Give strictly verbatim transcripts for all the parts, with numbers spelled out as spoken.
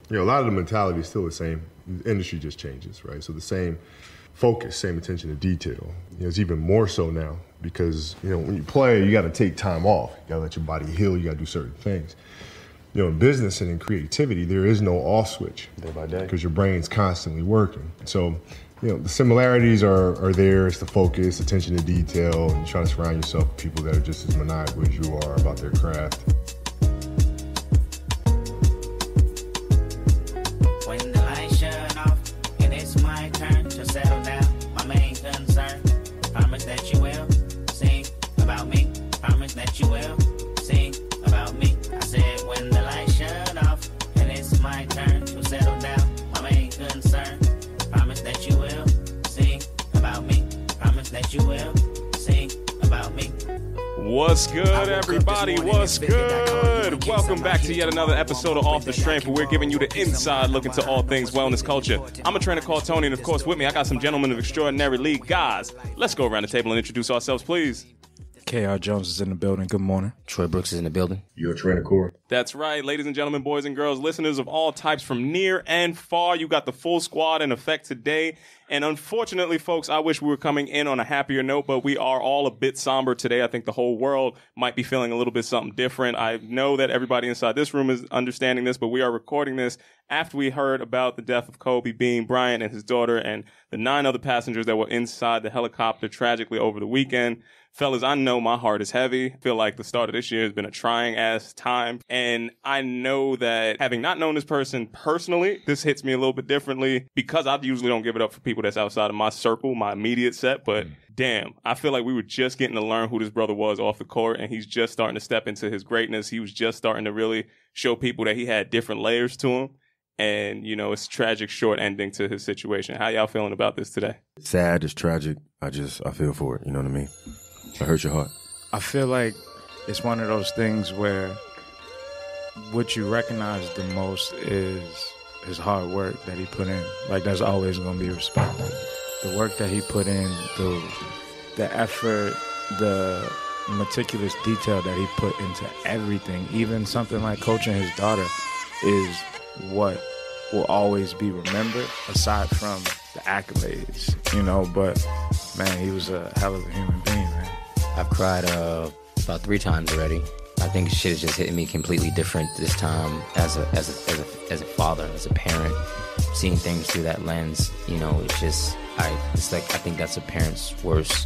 you know, a lot of the mentality is still the same. The industry just changes, right? So the same focus, same attention to detail. You know, it's even more so now because, you know, when you play, you got to take time off. You got to let your body heal. You got to do certain things. You know, in business and in creativity, there is no off switch. Day by day. Because your brain's constantly working. So, you know, the similarities are, are there. It's the focus, attention to detail, and you try to surround yourself with people that are just as maniacal as you are about their craft. When the lights shut off and it's my turn to settle down, my main concern, promise that you will sing about me. Promise that you will sing about me. I said when the lights shut off and it's my turn to settle down, my main concern, promise that you will sing about me. Promise that you will sing about me. What's good, everybody? What's good? Welcome back to yet another episode of Off the Strength, where we're giving you the inside look into all things wellness culture. I'm a trainer called Tony, and of course, with me, I got some gentlemen of extraordinary league. Guys, let's go around the table and introduce ourselves, please. K R Jones is in the building. Good morning. Troy Brooks is in the building. You're a trainer, Corey. That's right, ladies and gentlemen, boys and girls, listeners of all types from near and far. You got the full squad in effect today. And unfortunately, folks, I wish we were coming in on a happier note, but we are all a bit somber today. I think the whole world might be feeling a little bit something different. I know that everybody inside this room is understanding this, but we are recording this after we heard about the death of Kobe Bean Bryant and his daughter and the nine other passengers that were inside the helicopter tragically over the weekend. Fellas, I know my heart is heavy. I feel like the start of this year has been a trying ass time. And I know that having not known this person personally, this hits me a little bit differently because I usually don't give it up for people that's outside of my circle, my immediate set. But damn, I feel like we were just getting to learn who this brother was off the court, and he's just starting to step into his greatness. He was just starting to really show people that he had different layers to him. And, you know, it's a tragic short ending to his situation. How y'all feeling about this today? Sad, it's tragic. I just, I feel for it. You know what I mean? It hurts your heart. I feel like it's one of those things where what you recognize the most is his hard work that he put in. Like, that's always going to be respected. The work that he put in, the the effort, the meticulous detail that he put into everything, even something like coaching his daughter, is what will always be remembered, aside from the accolades, you know. But, man, he was a hell of a human being, man. I've cried uh, about three times already. I think shit is just hitting me completely different this time as a as a as a as a father, as a parent, seeing things through that lens. You know, it's just I. It's like I think that's a parent's worst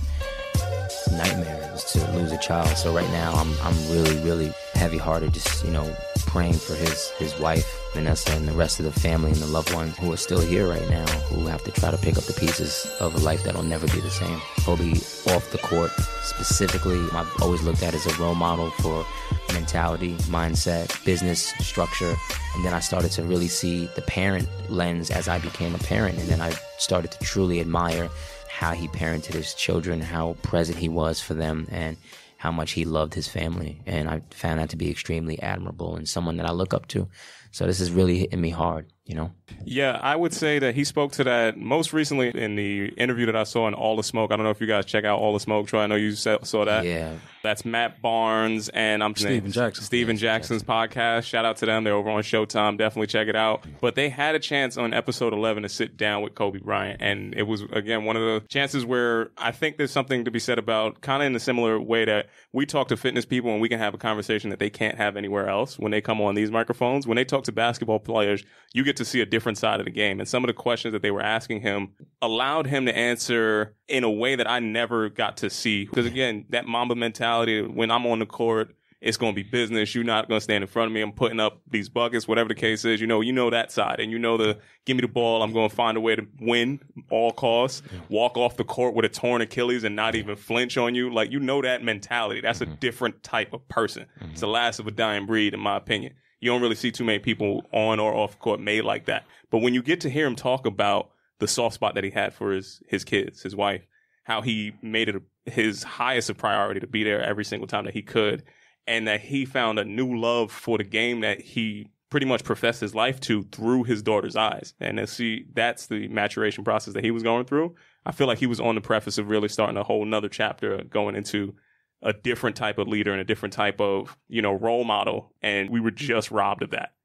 nightmare is to lose a child. So right now, I'm I'm really really heavy-hearted, just you know praying for his his wife Vanessa and the rest of the family and the loved ones who are still here right now, who have to try to pick up the pieces of a life that'll never be the same. Kobe off the court specifically, I've always looked at as a role model for mentality, mindset, business structure. And then I started to really see the parent lens as I became a parent. And then I started to truly admire how he parented his children, how present he was for them, and how much he loved his family. And I found that to be extremely admirable and someone that I look up to. So this is really hitting me hard, you know? Yeah, I would say that he spoke to that most recently in the interview that I saw in All the Smoke. I don't know if you guys check out All the Smoke, Troy. I know you saw that. Yeah. That's Matt Barnes and I'm Steven Jackson. Steven Jackson's podcast. Shout out to them. They're over on Showtime. Definitely check it out. But they had a chance on episode eleven to sit down with Kobe Bryant. And it was, again, one of the chances where I think there's something to be said about kind of in a similar way that we talk to fitness people and we can have a conversation that they can't have anywhere else when they come on these microphones. When they talk to basketball players, you get to see a different side of the game. And some of the questions that they were asking him allowed him to answer in a way that I never got to see. Because again, that Mamba mentality, when I'm on the court, it's going to be business. You're not going to stand in front of me. I'm putting up these buckets, whatever the case is. You know, you know that side. And you know the, give me the ball. I'm going to find a way to win all costs. Walk off the court with a torn Achilles and not even flinch on you. Like, you know that mentality. That's a different type of person. It's the last of a dying breed, in my opinion. You don't really see too many people on or off court made like that. But when you get to hear him talk about the soft spot that he had for his, his kids, his wife, how he made it his highest of priority to be there every single time that he could, and that he found a new love for the game that he pretty much professed his life to through his daughter's eyes. And to see that's the maturation process that he was going through. I feel like he was on the preface of really starting a whole nother chapter going into a different type of leader and a different type of, you know, role model. And we were just robbed of that.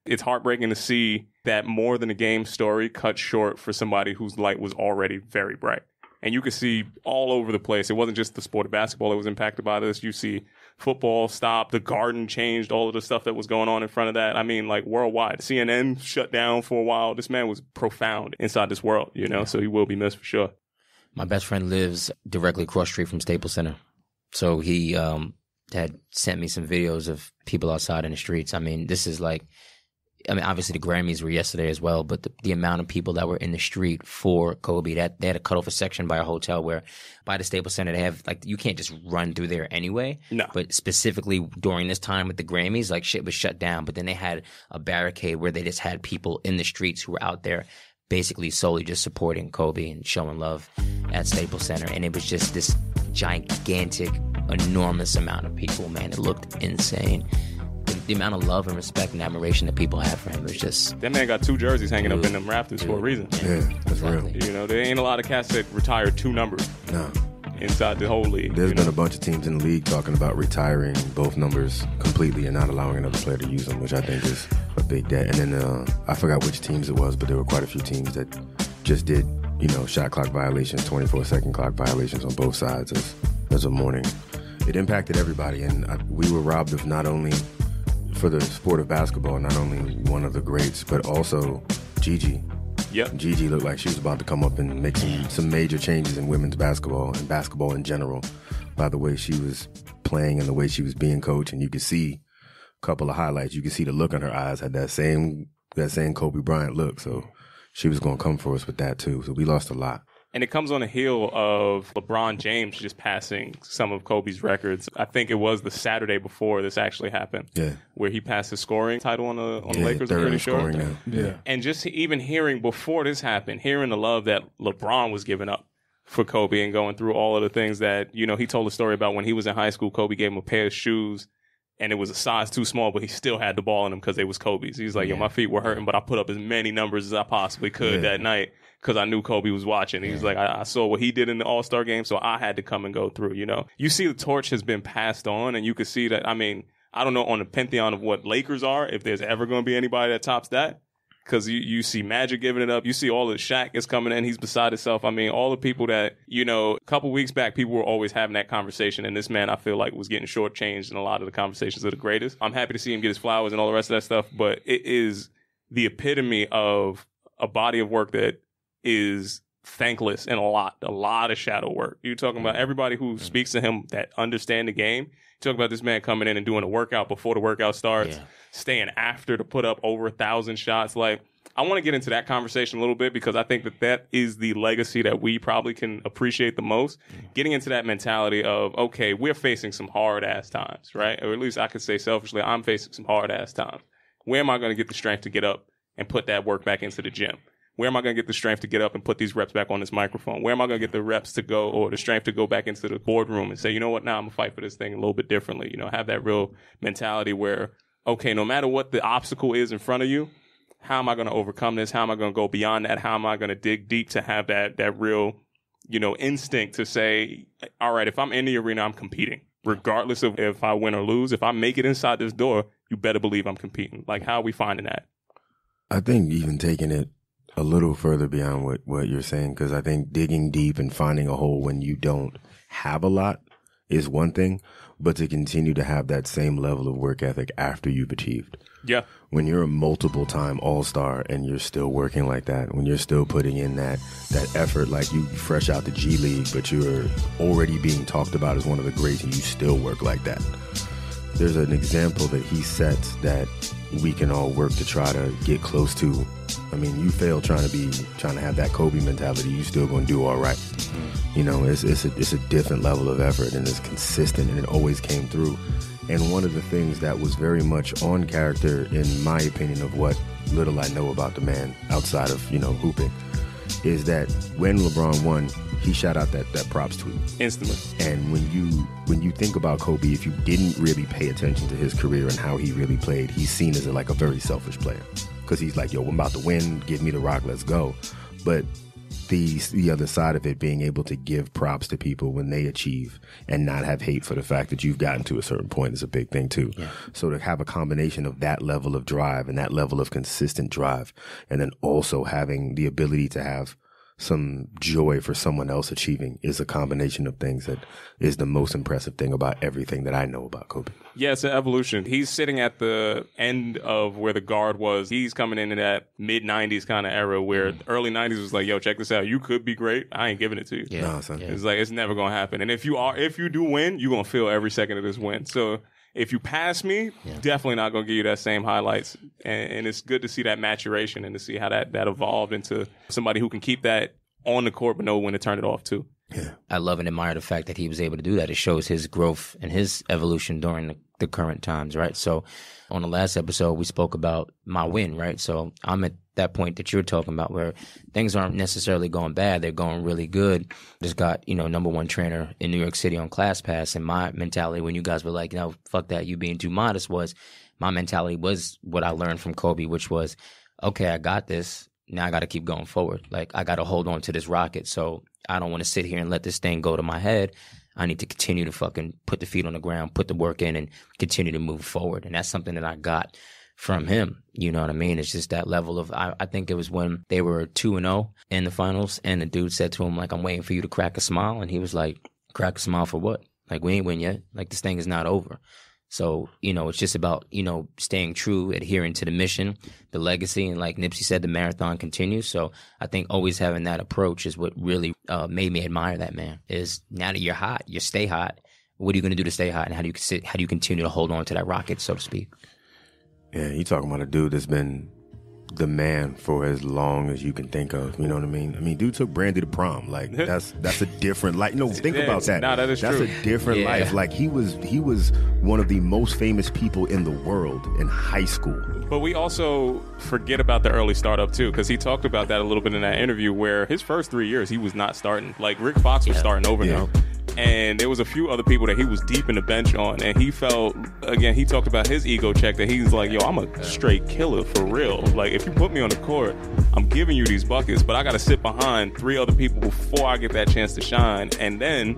it's heartbreaking to see that more than a game story cut short for somebody whose light was already very bright. And you could see all over the place. It wasn't just the sport of basketball that was impacted by this. You see football stopped, the Garden changed, all of the stuff that was going on in front of that. I mean, like worldwide. C N N shut down for a while. This man was profound inside this world, you know, so he will be missed for sure. My best friend lives directly across the street from Staples Center. So he um, had sent me some videos of people outside in the streets. I mean, this is like, I mean, obviously the Grammys were yesterday as well, but the, the amount of people that were in the street for Kobe, that they had to cut off a section by a hotel where by the Staples Center, they have, like, you can't just run through there anyway. No. But specifically during this time with the Grammys, like, shit was shut down. But then they had a barricade where they just had people in the streets who were out there basically solely just supporting Kobe and showing love at Staples Center. And it was just this gigantic, enormous amount of people, man. It looked insane. The, the amount of love and respect and admiration that people have for him was just... That man got two jerseys hanging dude, up in them rafters dude, for a reason. Yeah, that's exactly. real. You know, there ain't a lot of cats that retired two numbers. No. Inside the whole league. There's you been know? a bunch of teams in the league talking about retiring both numbers completely and not allowing another player to use them, which I think is a big debt. And then uh, I forgot which teams it was, but there were quite a few teams that just did, you know, shot clock violations, twenty-four second clock violations on both sides as, as a warning. It impacted everybody, and I, we were robbed of not only, for the sport of basketball, not only one of the greats, but also Gigi. Yep. Gigi looked like she was about to come up and make some, some major changes in women's basketball and basketball in general by the way she was playing and the way she was being coached. And you could see a couple of highlights. You could see the look in her eyes had that same that same Kobe Bryant look. So she was going to come for us with that too. So we lost a lot. And it comes on the heel of LeBron James just passing some of Kobe's records. I think it was the Saturday before this actually happened. Yeah. Where he passed his scoring title on the on the Yeah, Lakers, third I'm pretty in sure. scoring now. Yeah. And just even hearing before this happened, hearing the love that LeBron was giving up for Kobe and going through all of the things that, you know, he told a story about when he was in high school, Kobe gave him a pair of shoes and it was a size too small, but he still had the ball in him because they was Kobe's. He's like, Yeah. yo, my feet were hurting, but I put up as many numbers as I possibly could Yeah. that night because I knew Kobe was watching. He's like, I, I saw what he did in the All-Star game, so I had to come and go through, you know. You see the torch has been passed on, and you can see that, I mean, I don't know on the pantheon of what Lakers are, if there's ever going to be anybody that tops that. Because you, you see Magic giving it up. You see all the Shaq is coming in. He's beside himself. I mean, all the people that, you know, a couple weeks back, people were always having that conversation. And this man, I feel like, was getting shortchanged in a lot of the conversations of the greatest. I'm happy to see him get his flowers and all the rest of that stuff. But it is the epitome of a body of work that is thankless and a lot, a lot of shadow work. You're talking about everybody who speaks to him that understand the game. You talk about this man coming in and doing a workout before the workout starts, Yeah. staying after to put up over a thousand shots. Like, I want to get into that conversation a little bit because I think that that is the legacy that we probably can appreciate the most. Getting into that mentality of, okay, we're facing some hard ass times, right? Or at least I could say selfishly, I'm facing some hard ass times. Where am I going to get the strength to get up and put that work back into the gym? Where am I going to get the strength to get up and put these reps back on this microphone? Where am I going to get the reps to go or the strength to go back into the boardroom and say, you know what, now I'm going to fight for this thing a little bit differently. You know, have that real mentality where, okay, no matter what the obstacle is in front of you, how am I going to overcome this? How am I going to go beyond that? How am I going to dig deep to have that that real, you know, instinct to say, all right, if I'm in the arena, I'm competing. Regardless of if I win or lose, if I make it inside this door, you better believe I'm competing. Like, how are we finding that? I think even taking it a little further beyond what, what you're saying, because I think digging deep and finding a hole when you don't have a lot is one thing, but to continue to have that same level of work ethic after you've achieved. Yeah. When you're a multiple time all-star and you're still working like that, when you're still putting in that, that effort, like you fresh out the G League, but you're already being talked about as one of the greats and you still work like that. There's an example that he sets that we can all work to try to get close to. I mean, you fail trying to be, trying to have that Kobe mentality, you still gonna do all right. You know, it's it's a, it's a different level of effort and it's consistent and it always came through. And one of the things that was very much on character, in my opinion, of what little I know about the man outside of, you know, hooping, is that when LeBron won, he shot out that, that props tweet. Instantly. And when you when you think about Kobe, if you didn't really pay attention to his career and how he really played, he's seen as a, like a very selfish player. Because he's like, yo, I'm about to win, give me the rock, let's go. But the the other side of it, being able to give props to people when they achieve and not have hate for the fact that you've gotten to a certain point is a big thing too. Yeah. So to have a combination of that level of drive and that level of consistent drive, and then also having the ability to have some joy for someone else achieving is a combination of things that is the most impressive thing about everything that I know about Kobe. Yeah, it's an evolution. He's sitting at the end of where the guard was. He's coming into that mid nineties kind of era where mm. early nineties was like, yo, check this out. You could be great. I ain't giving it to you. Yeah. No, son. Yeah. It's like, it's never going to happen. And if you are, if you do win, you're going to feel every second of this win. So if you pass me, yeah. definitely not going to give you that same highlights. And, and it's good to see that maturation and to see how that, that evolved into somebody who can keep that on the court but know when to turn it off too. Yeah. I love and admire the fact that he was able to do that. It shows his growth and his evolution during the, the current times, right? So on the last episode, we spoke about my win, right? So I'm at that point that you're talking about where things aren't necessarily going bad. They're going really good. Just got, you know, number one trainer in New York City on ClassPass. And my mentality when you guys were like, no, fuck that, you being too modest, was my mentality was what I learned from Kobe, which was, okay, I got this. Now I got to keep going forward. Like, I got to hold on to this rocket. So I don't want to sit here and let this thing go to my head. I need to continue to fucking put the feet on the ground, put the work in, and continue to move forward. And that's something that I got from him. You know what I mean? It's just that level of, I, I think it was when they were two and oh in the finals, and the dude said to him, like, I'm waiting for you to crack a smile. And he was like, crack a smile for what? Like, we ain't win yet. Like, this thing is not over. So, you know, it's just about, you know, staying true, adhering to the mission, the legacy. And like Nipsey said, the marathon continues. So I think always having that approach is what really uh, made me admire that man. Is now that you're hot, you stay hot. What are you going to do to stay hot? And how do you sit, how do you continue to hold on to that rocket, so to speak? Yeah, you talking about a dude that's been the man for as long as you can think of. You know what I mean? I mean, dude took Brandy to prom. Like, that's that's a different life. No, think yeah, about that. No, that is that's true. a different yeah. life. Like, he was he was one of the most famous people in the world in high school. But we also forget about the early startup too, because he talked about that a little bit in that interview where his first three years he was not starting. Like, Rick Fox was yeah. starting over Yeah. now. And there was a few other people that he was deep in the bench on. And he felt, again, he talked about his ego check that he's like, yo, I'm a straight killer for real. Like, if you put me on the court, I'm giving you these buckets, but I got to sit behind three other people before I get that chance to shine. And then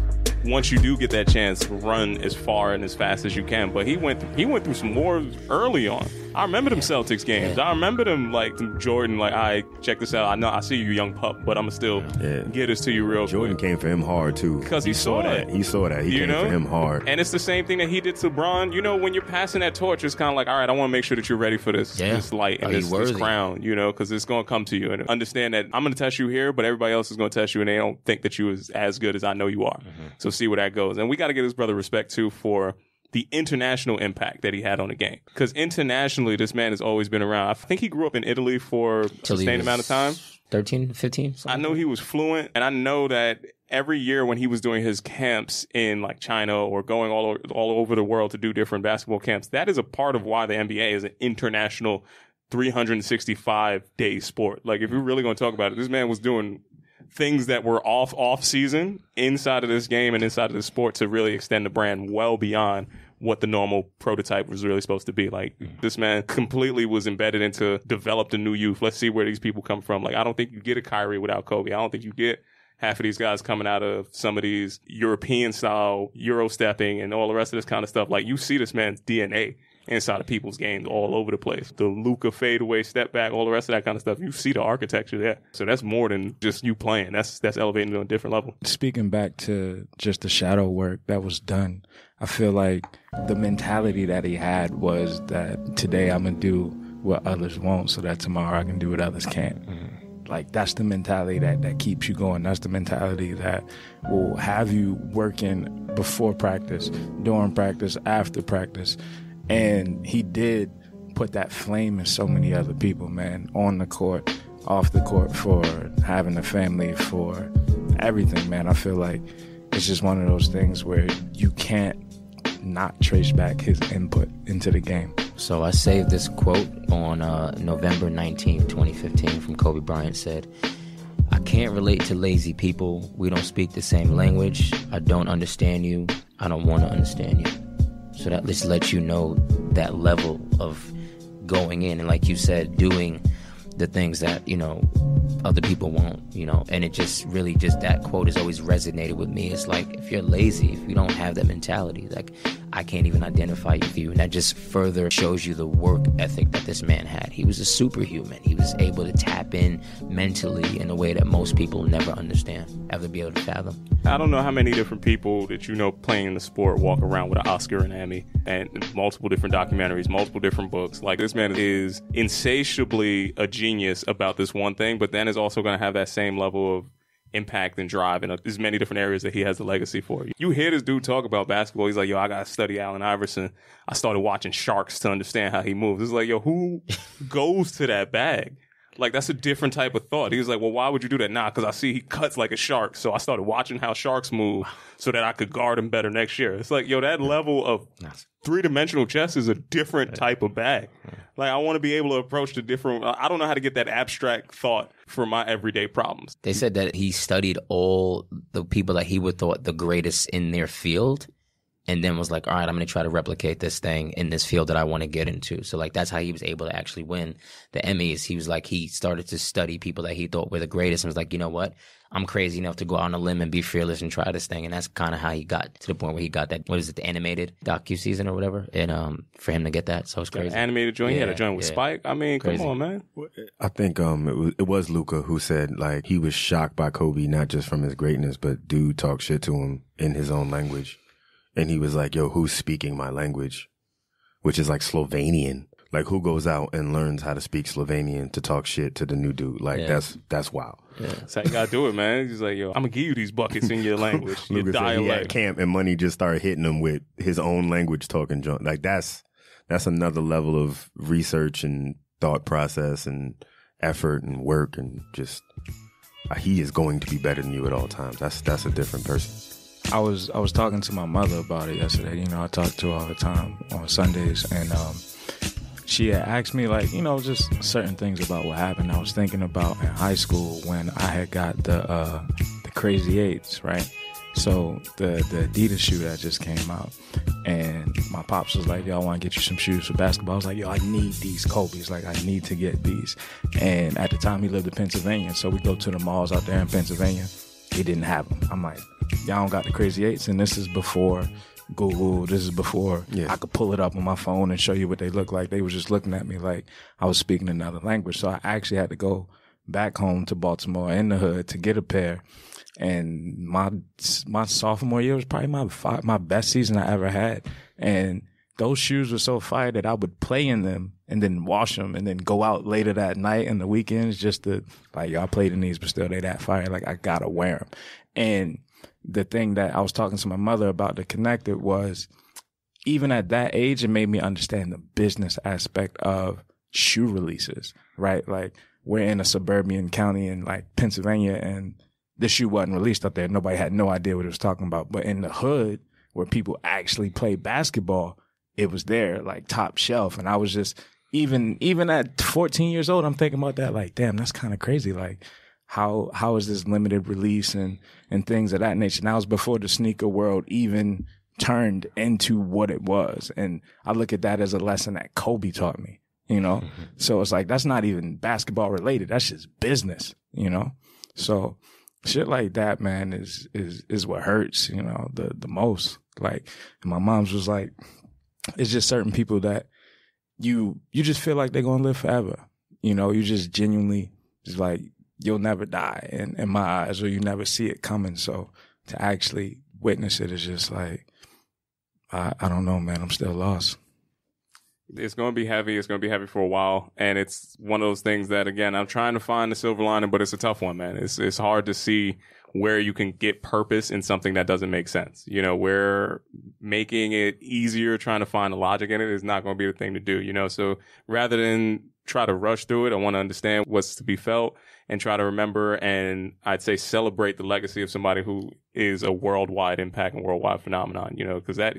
once you do get that chance, run as far and as fast as you can. But he went through, he went through some wars early on. I remember them Celtics games. Yeah. I remember them, like, Jordan, like, all right, check this out. I know I see you, young pup, but I'm going to still Yeah. get this to you real Jordan quick. came for him hard too. Because he, he saw that. that. He saw that. He You came know? for him hard. And it's the same thing that he did to Bron. You know, when you're passing that torch, it's kind of like, all right, I want to make sure that you're ready for this, Yeah. this light and Are you this, this worthy? crown, you know, because it's going to come to you. And understand that I'm going to test you here, but everybody else is going to test you, and they don't think that you is as good as I know you are. Mm-hmm. So see where that goes. And we got to give his brother respect, too, for the international impact that he had on the game. Because internationally, this man has always been around. I think he grew up in Italy for a sustained amount of time. thirteen, fifteen I know he was fluent, and I know that every year when he was doing his camps in like China or going all over, all over the world to do different basketball camps, that is a part of why the N B A is an international three hundred sixty-five day sport. Like, if you're really going to talk about it, this man was doing things that were off off season inside of this game and inside of this sport to really extend the brand well beyond what the normal prototype was really supposed to be. Like, this man completely was embedded into develop the new youth. Let's see where these people come from. Like, I don't think you get a Kyrie without Kobe. I don't think you get half of these guys coming out of some of these European style Euro stepping and all the rest of this kind of stuff. Like, you see this man's D N A inside of people's games all over the place. The Luka fadeaway, step back, all the rest of that kind of stuff. You see the architecture there. So that's more than just you playing. That's that's elevating to a different level. Speaking back to just the shadow work that was done, I feel like the mentality that he had was that today I'm going to do what others won't so that tomorrow I can do what others can't. Mm-hmm. Like, that's the mentality that, that keeps you going. That's the mentality that will have you working before practice, during practice, after practice. And he did put that flame in so many other people, man, on the court, off the court, for having a family, for everything, man. I feel like it's just one of those things where you can't not trace back his input into the game. So I saved this quote on uh, November nineteenth, twenty fifteen from Kobe Bryant. Said, I can't relate to lazy people. We don't speak the same language. I don't understand you. I don't want to understand you. So that just lets you know that level of going in and, like you said, doing the things that, you know, other people won't, you know, and it just really just that quote has always resonated with me. It's like, if you're lazy, if you don't have that mentality, like, I can't even identify with you. And that just further shows you the work ethic that this man had. He was a superhuman. He was able to tap in mentally in a way that most people never understand, ever be able to fathom. I don't know how many different people that you know playing the sport walk around with an Oscar and Emmy and multiple different documentaries, multiple different books. Like, this man is insatiably a genius about this one thing, but then is also going to have that same level of impact and drive in as many different areas that he has the legacy for. You hear this dude talk about basketball. He's like, yo, I got to study Allen Iverson. I started watching Sharks to understand how he moves. It's like, yo, who goes to that bag? Like, that's a different type of thought. He was like, well, why would you do that? Nah, because I see he cuts like a shark. So I started watching how sharks move so that I could guard him better next year. It's like, yo, that level of three-dimensional chess is a different type of bag. Like, I want to be able to approach the different... I don't know how to get that abstract thought for my everyday problems. They said that he studied all the people that he would thought the greatest in their field, and then was like, all right, I'm going to try to replicate this thing in this field that I want to get into. So, like, that's how he was able to actually win the Emmys. He was like, he started to study people that he thought were the greatest and was like, you know what? I'm crazy enough to go out on a limb and be fearless and try this thing. And that's kind of how he got to the point where he got that, what is it, the animated docu-season or whatever? And um, for him to get that, so it's crazy. The animated joint, yeah, he had a joint with yeah. Spike. I mean, crazy. Come on, man. I think um, it was, it was Luca who said, like, he was shocked by Kobe, not just from his greatness, but dude talked shit to him in his own language. And he was like, yo, who's speaking my language? Which is like Slovenian. Like, who goes out and learns how to speak Slovenian to talk shit to the new dude? Like, yeah. that's that's wild. Yeah. That's how you gotta do it, man. He's like, yo, I'm gonna give you these buckets in your language, your Lucas dialect. Said he had camp and Money just started hitting him with his own language talking junk. Like, that's that's another level of research and thought process and effort and work, and just uh, he is going to be better than you at all times. That's that's a different person. I was I was talking to my mother about it yesterday. You know, I talk to her all the time on Sundays, and um, she had asked me, like, you know, just certain things about what happened. I was thinking about in high school when I had got the uh, the Crazy Eights, right? So the the Adidas shoe that just came out, and my pops was like, yo, I want to get you some shoes for basketball. I was like, yo, I need these Kobe's. Like, I need to get these. And at the time, he lived in Pennsylvania, so we go to the malls out there in Pennsylvania. He didn't have them. I'm like, y'all don't got the Crazy Eights, and this is before Google. This is before yeah. I could pull it up on my phone and show you what they look like. They were just looking at me like I was speaking another language. So I actually had to go back home to Baltimore in the hood to get a pair. And my my sophomore year was probably my five, my best season I ever had. And those shoes were so fire that I would play in them and then wash them and then go out later that night and the weekends just to, like, yo, I played in these, but still they that fire. Like, I gotta wear them. And the thing that I was talking to my mother about to connect it was, even at that age, it made me understand the business aspect of shoe releases, right? Like, we're in a suburban county in, like, Pennsylvania, and this shoe wasn't released out there. Nobody had no idea what it was talking about. But in the hood, where people actually play basketball, it was there, like, top shelf. And I was just, even even at fourteen years old, I'm thinking about that, like, damn, that's kind of crazy. Like, how how is this limited release and, and things of that nature? And that was before the sneaker world even turned into what it was. And I look at that as a lesson that Kobe taught me, you know? Mm-hmm. So it's like, that's not even basketball related. That's just business, you know? So shit like that, man, is is is what hurts, you know, the, the most. Like, my mom's was like, it's just certain people that you you just feel like they're going to live forever. You know, you just genuinely just like, you'll never die in, in my eyes, or you never see it coming. So to actually witness it is just like, I, I don't know, man. I'm still lost. It's going to be heavy. It's going to be heavy for a while. And it's one of those things that, again, I'm trying to find the silver lining, but it's a tough one, man. It's it's hard to see where you can get purpose in something that doesn't make sense. You know, where making it easier, trying to find the logic in it is not going to be the thing to do, you know? So rather than try to rush through it, I want to understand what's to be felt and try to remember and I'd say celebrate the legacy of somebody who is a worldwide impact and worldwide phenomenon, you know, because that is,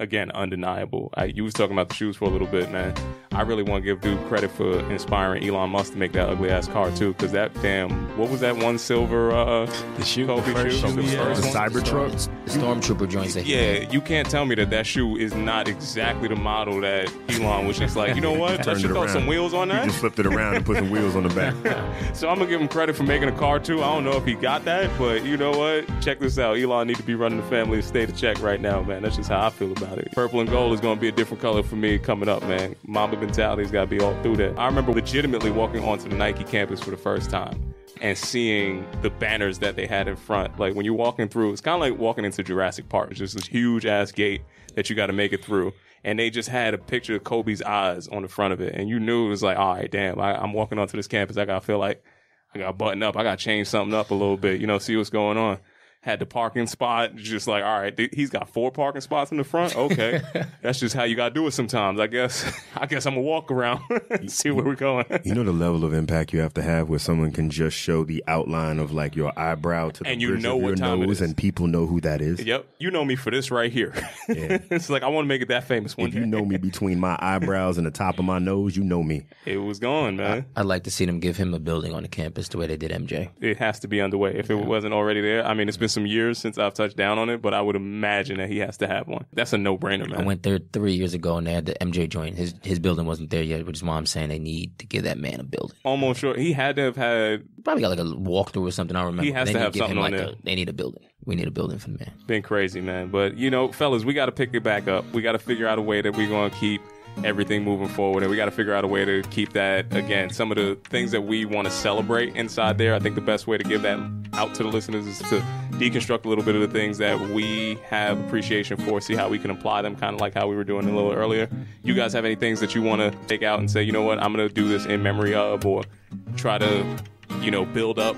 again, undeniable. I, you was talking about the shoes for a little bit, man. I really want to give dude credit for inspiring Elon Musk to make that ugly ass car too, because that damn, what was that one silver uh, the shoe, Kobe the first shoe? shoe, The yeah. first The one? Cybertruck. The Stormtrooper joints that he Yeah, made. you can't tell me that that shoe is not exactly the model that Elon was just like, you know what? Let's Turned just it throw around. some wheels on You that. just flipped it around and put some wheels on the back. So I'm gonna give him credit for making a car too. I don't know if he got that, but you know what? Check this out. Elon need to be running the family estate of check right now, man. That's just how I feel about it. Purple and gold is gonna be a different color for me coming up, man. Mamba mentality's gotta be all through that. I remember legitimately walking onto the Nike campus for the first time and seeing the banners that they had in front. Like when you're walking through, it's kind of like walking into Jurassic Park. It's just this huge ass gate that you got to make it through. And they just had a picture of Kobe's eyes on the front of it. And you knew it was like, all right, damn, I, I'm walking onto this campus. I got to feel like I got to button up. I got to change something up a little bit, you know, see what's going on. Had the parking spot, just like, all right, th- he's got four parking spots in the front. Okay. That's just how you got to do it sometimes, I guess. I guess I'm going to walk around and see where we're going. You know the level of impact you have to have where someone can just show the outline of like your eyebrow to the And you bridge know of your what time it nose, is. and people know who that is. Yep. You know me for this right here. Yeah. It's like, I want to make it that famous one If you day. know me between my eyebrows and the top of my nose, you know me. It was gone, man. I'd like to see them give him a building on the campus the way they did M J. It has to be underway. If it wasn't already there, I mean, it's been some years since I've touched down on it, but I would imagine that he has to have one. That's a no-brainer, man. I went there three years ago and they had the M J joint. His his building wasn't there yet, which is why I'm saying they need to give that man a building. Almost sure he had to have had Probably got like a walkthrough or something. I don't remember. He has they to need have give him something on like there. a, They need a building. We need a building for the man. been crazy, man. But, you know, fellas, we got to pick it back up. We got to figure out a way that we're going to keep everything moving forward, and we got to figure out a way to keep that, again, some of the things that we want to celebrate inside there. I think the best way to give that out to the listeners is to deconstruct a little bit of the things that we have appreciation for, see how we can apply them, kind of like how we were doing a little earlier. You guys have any things that you want to take out and say, you know what, I'm going to do this in memory of, or try to, you know, build up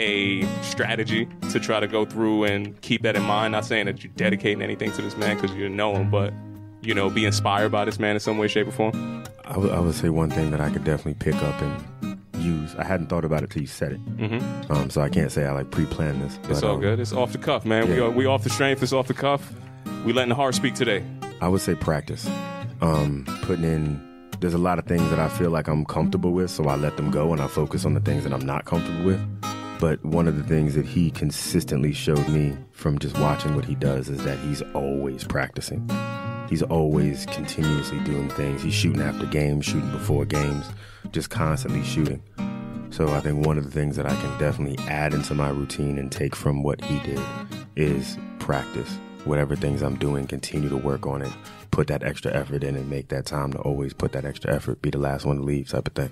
a strategy to try to go through and keep that in mind? Not saying that you're dedicating anything to this man because you know him, but, you know, be inspired by this man in some way, shape, or form. I would- I would say one thing that I could definitely pick up and use. I hadn't thought about it till you said it, Mm-hmm. um, so I can't say I like pre-planned this. It's but, all um, good. It's off the cuff, man. We yeah. are, we off the strength. It's off the cuff. We letting the heart speak today. I would say practice. Um, putting in. There's a lot of things that I feel like I'm comfortable with, so I let them go and I focus on the things that I'm not comfortable with. But one of the things that he consistently showed me from just watching what he does is that he's always practicing. He's always continuously doing things. He's shooting after games, shooting before games, just constantly shooting. So I think one of the things that I can definitely add into my routine and take from what he did is practice. Whatever things I'm doing, continue to work on it, put that extra effort in and make that time to always put that extra effort, be the last one to leave type of thing.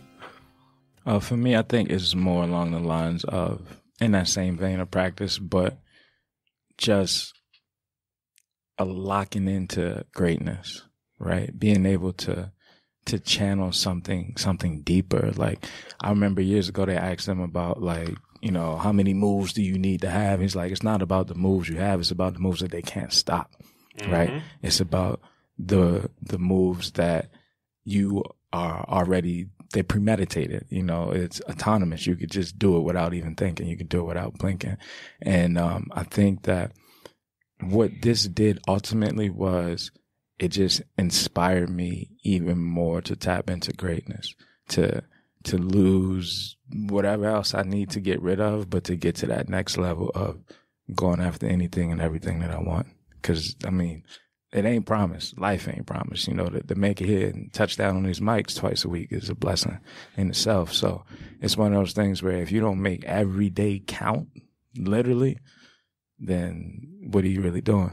Uh, for me, I think it's more along the lines of, in that same vein of practice, but just a locking into greatness, right? Being able to to channel something something deeper. Like, I remember years ago they asked him about, like, you know, how many moves do you need to have? He's like, it's not about the moves you have, it's about the moves that they can't stop, Mm-hmm. right? It's about the the moves that you are already, they're premeditated, you know, it's autonomous. You could just do it without even thinking. You could do it without blinking. And um, I think that what this did ultimately was it just inspired me even more to tap into greatness, to to lose whatever else I need to get rid of, but to get to that next level of going after anything and everything that I want. Because, I mean, it ain't promised. Life ain't promised. You know, to, to make it here and touch down on these mics twice a week is a blessing in itself. So it's one of those things where if you don't make every day count, literally, then what are you really doing?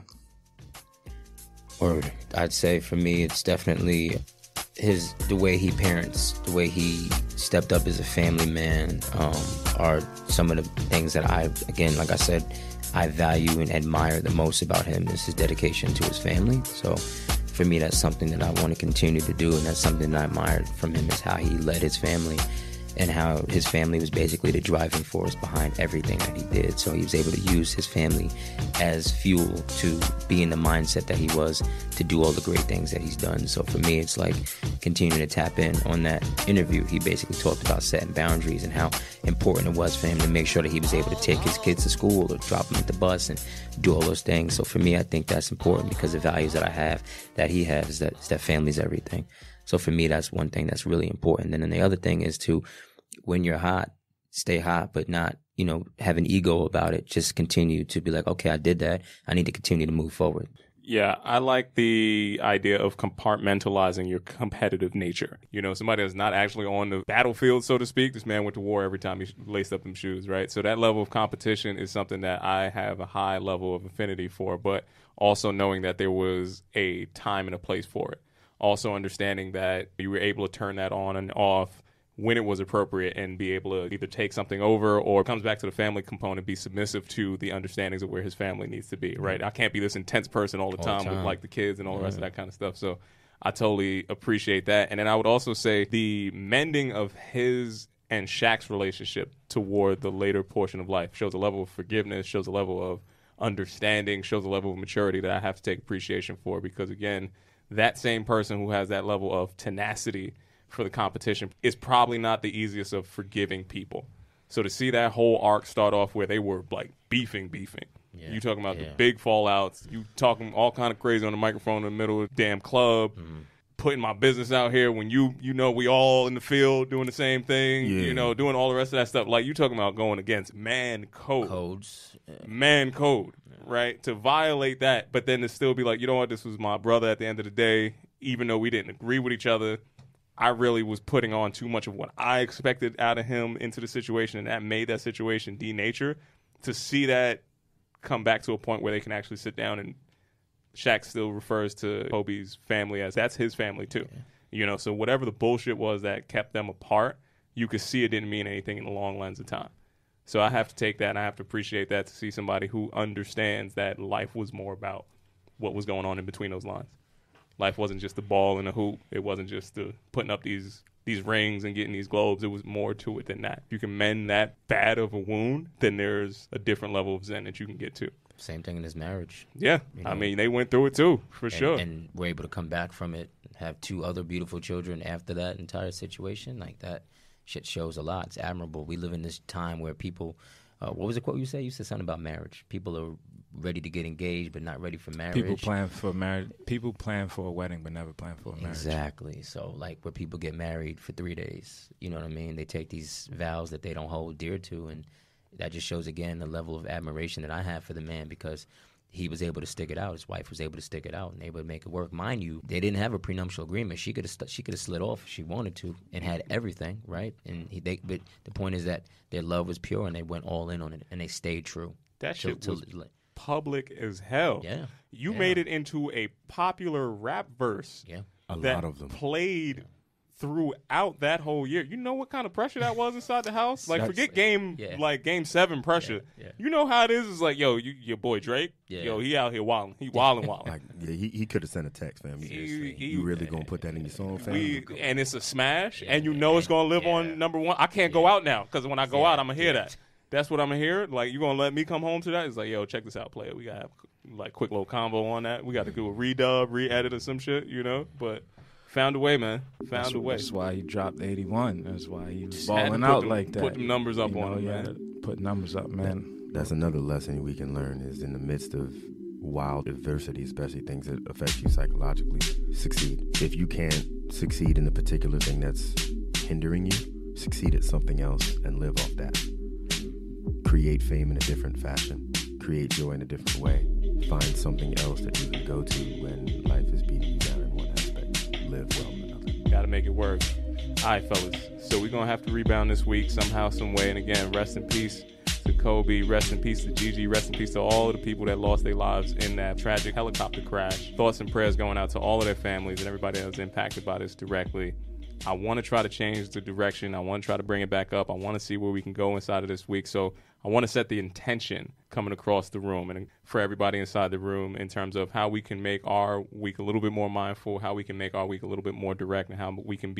Or I'd say for me, it's definitely his the way he parents, the way he stepped up as a family man, um, are some of the things that I, again, like I said, I value and admire the most about him is his dedication to his family. So for me, that's something that I want to continue to do, and that's something that I admired from him is how he led his family and how his family was basically the driving force behind everything that he did. So he was able to use his family as fuel to be in the mindset that he was to do all the great things that he's done. So for me, it's like continuing to tap in. On that interview, he basically talked about setting boundaries and how important it was for him to make sure that he was able to take his kids to school or drop them at the bus and do all those things. So for me, I think that's important because the values that I have, that he has, is that, is that family's everything. So for me, that's one thing that's really important. And then the other thing is to, when you're hot, stay hot, but not, you know, have an ego about it. Just continue to be like, okay, I did that. I need to continue to move forward. Yeah, I like the idea of compartmentalizing your competitive nature. You know, somebody that's not actually on the battlefield, so to speak. This man went to war every time he laced up them shoes, right? So that level of competition is something that I have a high level of affinity for, but also knowing that there was a time and a place for it. Also understanding that you were able to turn that on and off when it was appropriate and be able to either take something over, or it comes back to the family component, be submissive to the understandings of where his family needs to be, right? I can't be this intense person all the, all time, the time with like the kids and all yeah. the rest of that kind of stuff. So I totally appreciate that. And then I would also say the mending of his and Shaq's relationship toward the later portion of life shows a level of forgiveness, shows a level of understanding, shows a level of maturity that I have to take appreciation for, because again, that same person who has that level of tenacity for the competition is probably not the easiest of forgiving people. So to see that whole arc start off where they were like beefing, beefing. Yeah, you talking about yeah. the big fallouts. You talking all kind of crazy on the microphone in the middle of the damn club, mm-hmm. putting my business out here when you you know we all in the field doing the same thing, yeah. you know, doing all the rest of that stuff. Like you talking about going against man code. Codes. Yeah. Man code, yeah. right? To violate that, but then to still be like, you know what, this was my brother at the end of the day, even though we didn't agree with each other. I really was putting on too much of what I expected out of him into the situation, and that made that situation denature. To see that come back to a point where they can actually sit down, and Shaq still refers to Kobe's family as that's his family too. Yeah. You know, so whatever the bullshit was that kept them apart, you could see it didn't mean anything in the long lens of time. So I have to take that, and I have to appreciate that, to see somebody who understands that life was more about what was going on in between those lines. Life wasn't just the ball and the hoop. It wasn't just the putting up these these rings and getting these globes. It was more to it than that. If you can mend that bad of a wound, then there's a different level of zen that you can get to. Same thing in his marriage. Yeah. You know? I mean, they went through it too, for and, sure. And were able to come back from it, have two other beautiful children after that entire situation. Like, that shit shows a lot. It's admirable. We live in this time where people, uh, what was the quote you said? You said something about marriage. People are ready to get engaged but not ready for marriage. People plan for marriage. People plan for a wedding but never plan for a marriage. Exactly. So like where people get married for three days, you know what I mean? They take these vows that they don't hold dear to, and that just shows again the level of admiration that I have for the man, because he was able to stick it out. His wife was able to stick it out and able to make it work. Mind you, they didn't have a prenuptial agreement. She could have st- she could have slid off if she wanted to and had everything, right? And he, they, but the point is that their love was pure and they went all in on it and they stayed true. That shit to, was to, public as hell. Yeah. You yeah. made it into a popular rap verse. Yeah. A that lot of them played yeah. throughout that whole year. You know what kind of pressure that was inside the house? Like, That's, forget game yeah. like game seven pressure. Yeah, yeah. You know how it is? It's like, yo, you, your boy Drake, yeah. yo, he out here wilding. He wilding, wilding. Like, yeah, he, he could have sent a text, fam. You, He- he- you really gonna put that in your song, fam? We, and it's a smash, Yeah, and you know it's gonna live yeah. on number one. I can't go Yeah. out now because when I go Yeah, out, I'm gonna hear yeah. that. That's what I'm gonna hear. Like, you gonna let me come home to that? It's like, yo, check this out, player. We gotta have like quick little combo on that. We got to do a redub, re-edit, or some shit, you know. But found a way, man. Found that's, a way. That's why he dropped eighty-one. That's why he was Just had to balling put out them- like that. put them numbers up You on know, him, you man. had to put numbers up, man. That's another lesson we can learn, is in the midst of wild adversity, especially things that affect you psychologically, succeed. If you can't succeed in the particular thing that's hindering you, succeed at something else and live off that. Create fame in a different fashion. Create joy in a different way. Find something else that you can go to when life is beating you down in one aspect. Live well in another. Got to make it work. All right, fellas. So we're going to have to rebound this week somehow, some way. And again, rest in peace to Kobe. Rest in peace to Gigi. Rest in peace to all of the people that lost their lives in that tragic helicopter crash. Thoughts and prayers going out to all of their families and everybody that was impacted by this directly. I want to try to change the direction. I want to try to bring it back up. I want to see where we can go inside of this week. So I want to set the intention coming across the room and for everybody inside the room in terms of how we can make our week a little bit more mindful, how we can make our week a little bit more direct, and how we can be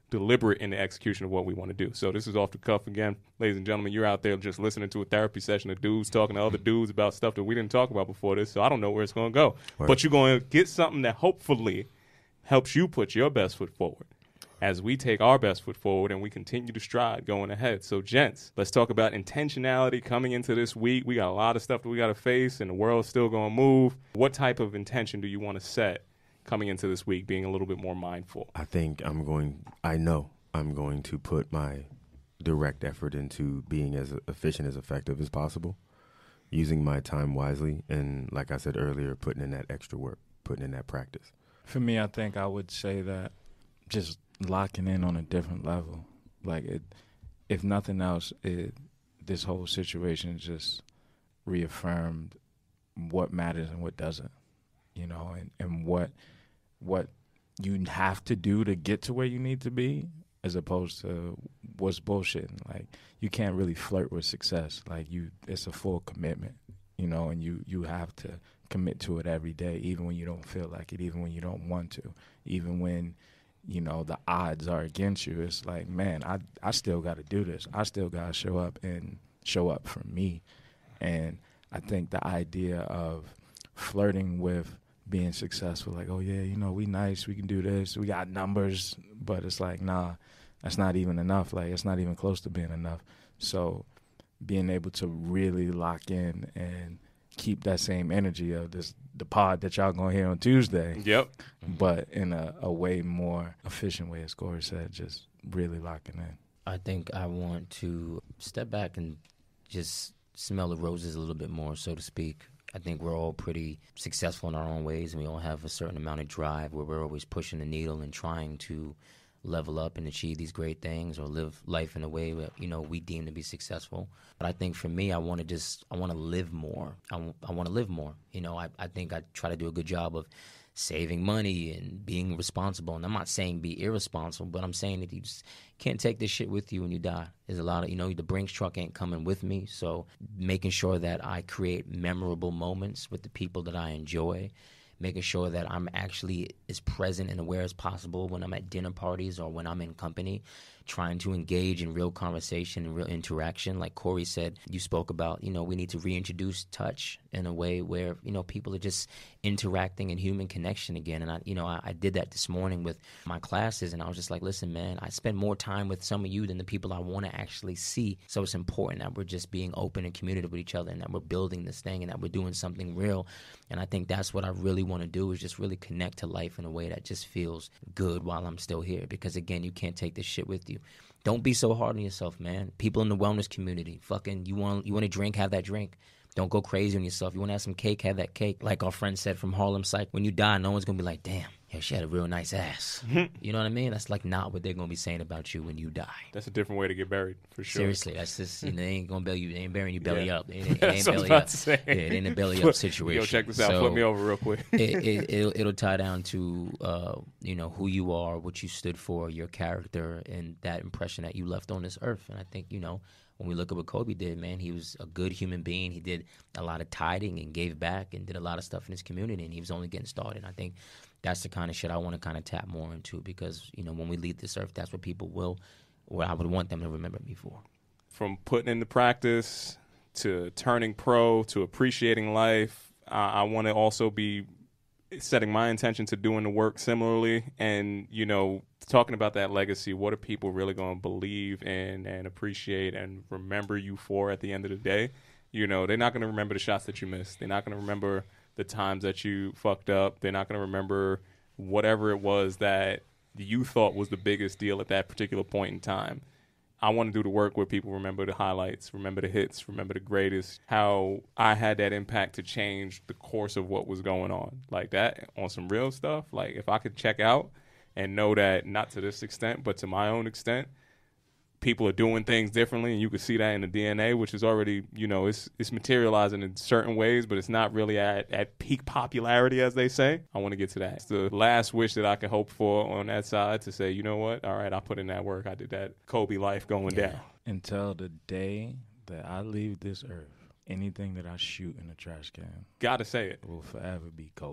deliberate in the execution of what we want to do. So this is Off the Cuff again. Ladies and gentlemen, you're out there just listening to a therapy session of dudes talking to other dudes about stuff that we didn't talk about before this, so I don't know where it's going to go. Right. But you're going to get something that hopefully helps you put your best foot forward as we take our best foot forward and we continue to stride going ahead. So, gents, let's talk about intentionality coming into this week. We got a lot of stuff that we got to face, and the world's still going to move. What type of intention do you want to set coming into this week, being a little bit more mindful? I think I'm going, I know I'm going to put my direct effort into being as efficient, as effective as possible, using my time wisely, and like I said earlier, putting in that extra work, putting in that practice. For me, I think I would say that just locking in on a different level. Like, it, if nothing else, it, this whole situation just reaffirmed what matters and what doesn't, you know, and, and what what you have to do to get to where you need to be, as opposed to what's bullshitting. Like, you can't really flirt with success. Like, you, it's a full commitment, you know, and you, you have to commit to it every day, even when you don't feel like it, even when you don't want to, even when, you know, the odds are against you. It's like, man, I I still got to do this. I still got to show up and show up for me. And I think the idea of flirting with being successful, like, oh, yeah, you know, we nice, we can do this, we got numbers, but it's like, nah, that's not even enough. Like, it's not even close to being enough. So being able to really lock in and keep that same energy of this, the pod that y'all gonna hear on Tuesday. Yep. But in a, a way more efficient way, as Corey said, just really locking in. I think I want to step back and just smell the roses a little bit more, so to speak. I think we're all pretty successful in our own ways, and we all have a certain amount of drive where we're always pushing the needle and trying to level up and achieve these great things or live life in a way that, you know, we deem to be successful. But I think for me, I want to just, I want to live more. I, w- I want to live more. You know, I, I think I try to do a good job of saving money and being responsible. And I'm not saying be irresponsible, but I'm saying that you just can't take this shit with you when you die. There's a lot of, you know, the Brinks truck ain't coming with me. So making sure that I create memorable moments with the people that I enjoy, making sure that I'm actually as present and aware as possible when I'm at dinner parties or when I'm in company, trying to engage in real conversation and real interaction. Like Corey said, you spoke about, you know, we need to reintroduce touch in a way where, you know, people are just interacting in human connection again. And, I, you know, I, I did that this morning with my classes, and I was just like, listen, man, I spend more time with some of you than the people I want to actually see. So it's important that we're just being open and communicative with each other, and that we're building this thing, and that we're doing something real. And I think that's what I really want to do, is just really connect to life in a way that just feels good while I'm still here. Because, again, you can't take this shit with you. Don't be so hard on yourself, man. People in the wellness community, fucking, you want you want to drink, have that drink. Don't go crazy on yourself. You want to have some cake, have that cake. Like our friend said from Harlem Psych, when you die, no one's going to be like, damn, yeah, she had a real nice ass. You know what I mean? That's like not what they're going to be saying about you when you die. That's a different way to get buried, for sure. Seriously, that's just, you know, they ain't going to bury you. They ain't burying you belly Yeah. up. It ain't, it That's ain't what I was belly about up. to say. Yeah, it ain't a belly up situation. Yo, check this out. So Flip me over real quick. it, it, it'll, it'll tie down to, uh, you know, who you are, what you stood for, your character, and that impression that you left on this earth. And I think, you know, when we look at what Kobe did, man, he was a good human being. He did a lot of tithing and gave back and did a lot of stuff in his community, and he was only getting started. I think that's the kind of shit I want to kind of tap more into, because, you know, when we leave this earth, that's what people will, or I would want them to remember me for. From putting into practice to turning pro to appreciating life, uh, I want to also be setting my intention to doing the work similarly, and, you know, talking about that legacy. What are people really going to believe in and appreciate and remember you for at the end of the day? You know, they're not going to remember the shots that you missed. They're not going to remember the times that you fucked up. They're not going to remember whatever it was that you thought was the biggest deal at that particular point in time. I want to do the work where people remember the highlights, remember the hits, remember the greatest, how I had that impact to change the course of what was going on. Like that, on some real stuff. Like if I could check out and know that, not to this extent, but to my own extent, people are doing things differently, and you can see that in the D N A, which is already, you know, it's it's materializing in certain ways, but it's not really at, at peak popularity, as they say. I want to get to that. It's the last wish that I can hope for on that side, to say, you know what, all right, I put in that work. I did that Kobe life going Yeah. down. Until the day that I leave this earth, anything that I shoot in a trash can Gotta say it. will forever be Kobe.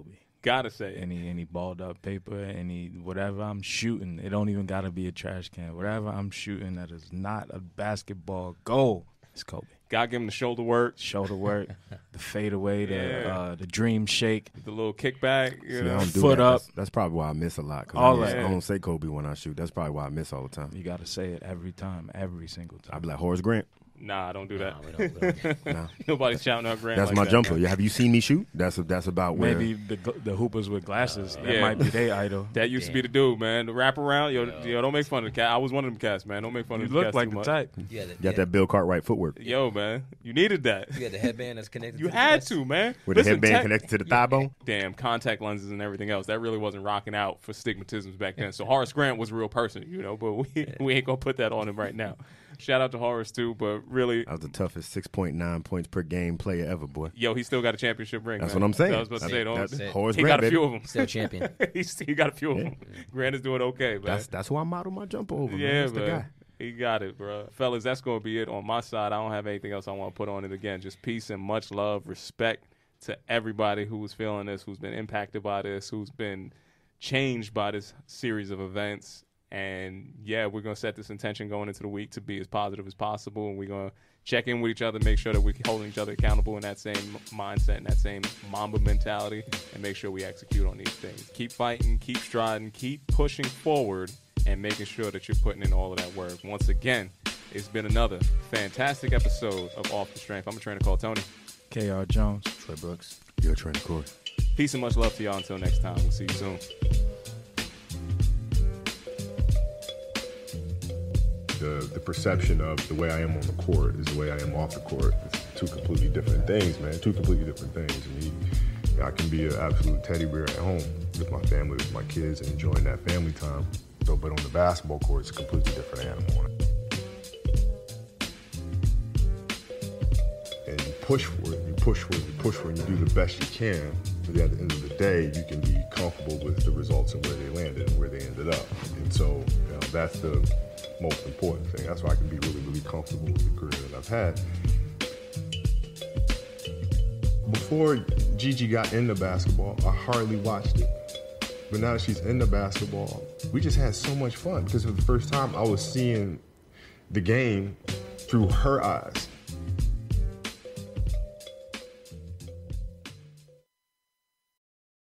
Gotta say it. Any any balled up paper, any whatever I'm shooting, it don't even gotta be a trash can. Whatever I'm shooting that is not a basketball goal, it's Kobe. Gotta give him the shoulder work. Shoulder work, the fadeaway, the Yeah. uh, the dream shake, The little kickback. You See, know? I don't do Foot that. up. That's, that's probably why I miss a lot. 'Cause All I, don't, that. I don't say Kobe when I shoot. That's probably why I miss all the time. you gotta say it every time, every single I time. be like, Horace Grant. Nah, I don't do that. Nah, we don't, we don't. Nah. Nobody's shouting out Grant. That's like my that, jumper. man. Yeah, have you seen me shoot? That's that's about where. Maybe the the hoopers with glasses, that Yeah. might be their idol. That used to be the Damn. dude, man. The wrap around, yo, yo, don't make fun of the cat. I was one of them cats, man. Don't make fun You of the look cats like too the much. type. You had the, You got that Bill Cartwright footwork Yo, man, you needed that. You had the headband that's connected. You to the had chest. to, man. with Listen, the headband tech- connected to the thigh bone. Damn, contact lenses and everything else. That really wasn't rocking out for stigmatisms back then. So Horace Grant was a real person, you know, but we, we ain't going to put that on him right now. Shout out to Horace, too, but really, I was the toughest six point nine points per game player ever, boy. yo, he still got a championship ring. That's man. what I'm saying. So I was about to say, don't, That's it. Horace he Grant, got a baby. few of them. Still champion. He's, he got a few of them. Grant is doing okay, man. That's that's who I model my jumper over. Yeah, man. That's man. the guy. He got it, bro. Fellas, that's going to be it on my side. I don't have anything else I want to put on it. Again, just peace and much love, respect to everybody who was feeling this, who's been impacted by this, who's been changed by this series of events. And, yeah, we're going to set this intention going into the week to be as positive as possible. And we're going to check in with each other, make sure that we're holding each other accountable in that same mindset and that same Mamba mentality, and make sure we execute on these things. Keep fighting, keep striding, keep pushing forward, and making sure that you're putting in all of that work. Once again, it's been another fantastic episode of Off the Strength. I'm a trainer called Tony. K R Jones. Troy Brooks. You're a trainer, Corey. Peace and much love to y'all. Until next time, we'll see you soon. The, the perception of the way I am on the court is the way I am off the court. It's two completely different things, man. Two completely different things. And he, I can be an absolute teddy bear at home with my family, with my kids, and enjoying that family time. So, but on the basketball court, it's a completely different animal. And you push for it, you push for it, you push for it, and you do the best you can. But at the end of the day, you can be comfortable with the results and where they landed and where they ended up. And so, you know, that's the most important thing. That's why I can be really, really comfortable with the career that I've had. Before Gigi got into basketball, I hardly watched it. But now that she's into basketball, we just had so much fun because for the first time I was seeing the game through her eyes.